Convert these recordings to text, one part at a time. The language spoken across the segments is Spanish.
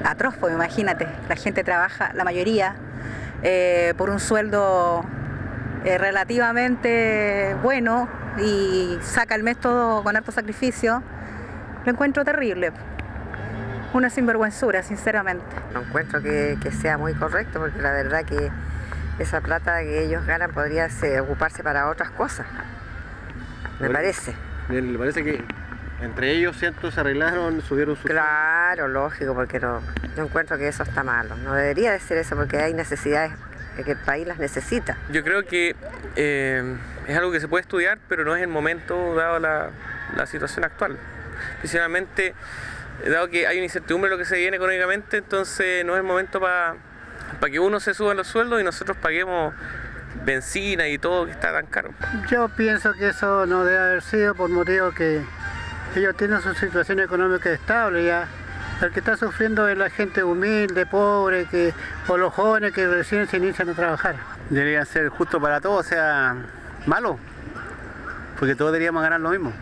atroz, pues imagínate, la gente trabaja, la mayoría, por un sueldo relativamente bueno y saca el mes todo con harto sacrificio. Lo encuentro terrible, una sinvergüenzura, sinceramente. No encuentro que sea muy correcto, porque la verdad que esa plata que ellos ganan podría ocuparse para otras cosas, me parece. ¿Le parece que entre ellos, ¿cierto?, se arreglaron, subieron su... Claro, lógico, porque no, yo encuentro que eso está malo. No debería de ser eso, porque hay necesidades que el país las necesita. Yo creo que es algo que se puede estudiar, pero no es el momento dado la situación actual. Principalmente, dado que hay una incertidumbre de lo que se viene económicamente, entonces no es el momento para que uno se suba los sueldos y nosotros paguemos benzina y todo que está tan caro. Yo pienso que eso no debe haber sido por motivo que ellos tienen su situación económica estable ya. El que está sufriendo es la gente humilde, pobre, o los jóvenes que recién se inician a trabajar. Debería ser justo para todos, o sea, malo, porque todos deberíamos ganar lo mismo.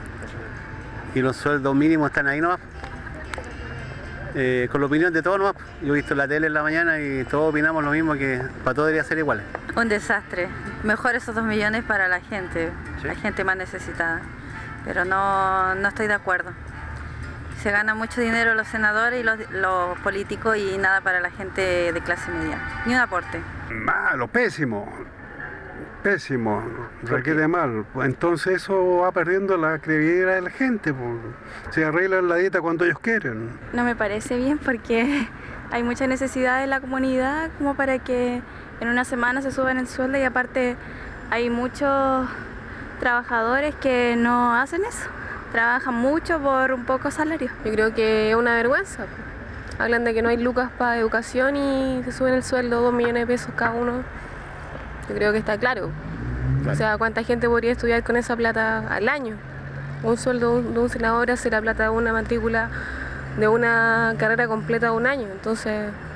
Y los sueldos mínimos están ahí nomás. Con la opinión de todos nomás. Yo he visto la tele en la mañana y todos opinamos lo mismo, que para todos debería ser igual. Un desastre. Mejor esos 2 millones para la gente, ¿Sí? La gente más necesitada. Pero no estoy de acuerdo. Se gana mucho dinero los senadores y los políticos y nada para la gente de clase media. Ni un aporte. Malo, pésimo. Pésimo, requiere mal. Entonces eso va perdiendo la credibilidad de la gente. Se arreglan la dieta cuando ellos quieren. No me parece bien porque hay mucha necesidad en la comunidad como para que en una semana se suban el sueldo, y aparte hay muchos trabajadores que no hacen eso. Trabajan mucho por un poco salario. Yo creo que es una vergüenza. Hablan de que no hay lucas para educación y se suben el sueldo 2 millones de pesos cada uno. Yo creo que está claro. O sea, ¿cuánta gente podría estudiar con esa plata al año? Un sueldo de un senador hace la plata de una matrícula de una carrera completa de un año. Entonces,